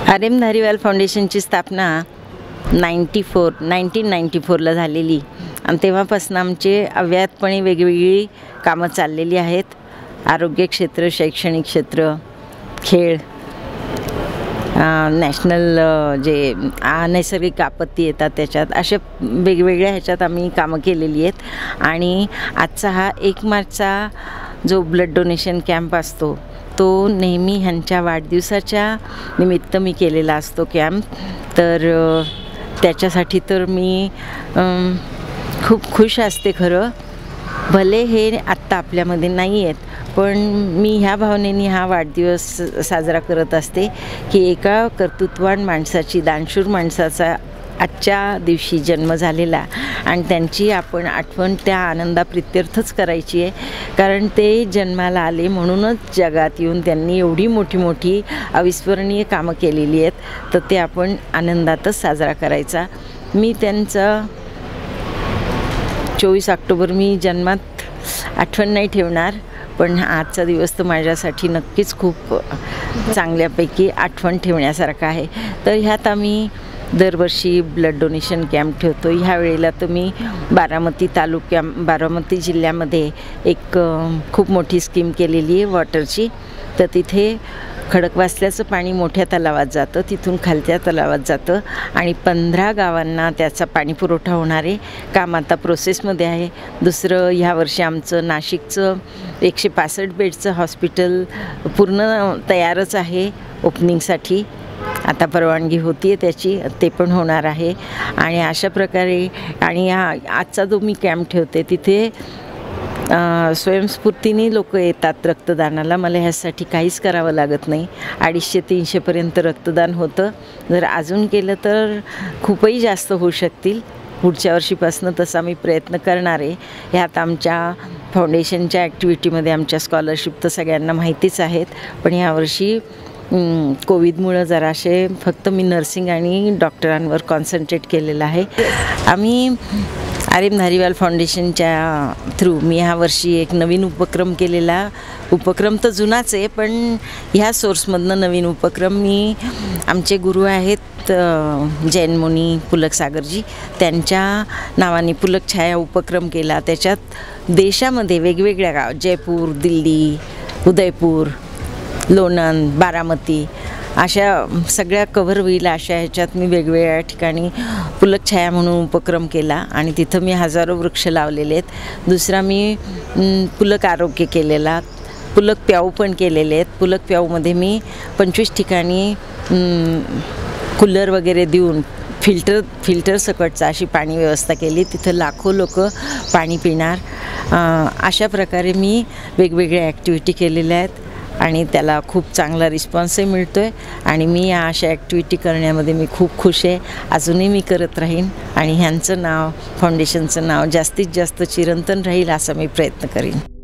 RM. Dhariwal फाउंडेशनची स्थापना 1994ला झालेली आणि तेव्हापासून आमचे अव्याहतपणे वेगवेगळी कामं चाललेली आहेत. आरोग्य क्षेत्र, शैक्षणिक क्षेत्र, खेळ, नॅशनल जे नैसर्गिक आपत्ती येतात त्याच्यात अशा वेगवेगळ्या ह्याच्यात आम्ही कामं केलेली आहेत. आणि आजचा हा 1 मार्चचा जो ब्लड डोनेशन कॅम्प असतो तो नेहमी ह्यांच्या वाढदिवसाच्या निमित्त मी केलेला असतो कॅम्प. तर त्याच्यासाठी तर मी खूप खुश असते. खरं भले हे आत्ता आपल्यामध्ये नाही आहेत, पण मी ह्या भावनेने हा वाढदिवस साजरा करत असते की एका कर्तृत्ववान माणसाची, दानशूर माणसाचा आजच्या दिवशी जन्म झालेला आणि त्यांची आपण आठवण त्या आनंदाप्रित्यर्थच करायची आहे. कारण ते जन्माला आले म्हणूनच जगात येऊन त्यांनी एवढी मोठी अविस्मरणीय कामं केलेली आहेत. तर ते आपण आनंदातच साजरा करायचा. मी त्यांचा 24 ऑक्टोबर मी जन्मात आठवण नाही ठेवणार, पण आजचा दिवस तर माझ्यासाठी नक्कीच खूप चांगल्यापैकी आठवण ठेवण्यासारखा आहे. तर ह्यात आम्ही दरवर्षी ब्लड डोनेशन कॅम्प ठेवतो. ह्या वेळेला तर मी बारामती जिल्ह्यामध्ये एक खूप मोठी स्कीम केलेली आहे वॉटरची. तर तिथे खडकवासल्याचं पाणी मोठ्या तलावात जातं, तिथून खालच्या तलावात जातं आणि 15 गावांना त्याचा पाणी पुरवठा होणारे काम आता प्रोसेसमध्ये आहे. दुसरं ह्या वर्षी आमचं नाशिकचं 165 बेडचं हॉस्पिटल पूर्ण तयारच आहे ओपनिंगसाठी. आता परवानगी होती आहे त्याची, ते पण होणार आहे. आणि अशा प्रकारे आणि आजचा जो मी कॅम्प ठेवते तिथे स्वयंस्फूर्तीने लोक येतात रक्तदानाला. मला ह्यासाठी काहीच करावं लागत नाही. 250-300पर्यंत रक्तदान होतं. जर अजून केलं तर खूपही जास्त होऊ शकतील. पुढच्या वर्षीपासून तसा मी प्रयत्न करणार आहे. ह्यात आमच्या फाउंडेशनच्या ॲक्टिव्हिटीमध्ये आमच्या स्कॉलरशिप तर सगळ्यांना माहितीच आहेत, पण यावर्षी कोविडमुळं जराशे फक्त मी नर्सिंग आणि डॉक्टरांवर कॉन्सन्ट्रेट केलेलं आहे. आम्ही आर.एम. धारीवाल फाउंडेशनच्या थ्रू मी ह्या वर्षी एक नवीन उपक्रम केलेला. उपक्रम तर जुनाच आहे, पण ह्या सोर्समधनं नवीन उपक्रम मी आमचे गुरु आहेत जैन मुनी पुलक सागरजी, त्यांच्या नावाने पुलक छाया उपक्रम केला. त्याच्यात देशामध्ये वेगवेगळ्या गाव, जयपूर, दिल्ली, उदयपूर, लोणंद, बारामती अशा सगळ्या कव्हर होईल अशा ह्याच्यात मी वेगवेगळ्या ठिकाणी पुलक छाया म्हणून उपक्रम केला आणि तिथं मी हजारो वृक्ष लावलेले आहेत. दुसरा मी पुलक आरोग्य केलेला, पुलक प्याऊ पण केलेले आहेत. पुलक प्याऊमध्ये मी 25 ठिकाणी कूलर वगैरे देऊन फिल्टर सकटचा अशी पाणी व्यवस्था केली. तिथं लाखो लोक पाणी पिणार. अशा प्रकारे मी वेगवेगळ्या ॲक्टिव्हिटी केलेल्या आहेत आणि त्याला खूप चांगला रिस्पॉन्सही मिळतो आहे. आणि मी या अशा ॲक्टिव्हिटी करण्यामध्ये मी खूप खुश आहे. अजूनही मी करत राहीन आणि ह्यांचं नाव, फाउंडेशनचं नाव जास्तीत जास्त चिरंतन राहील असा मी प्रयत्न करीन.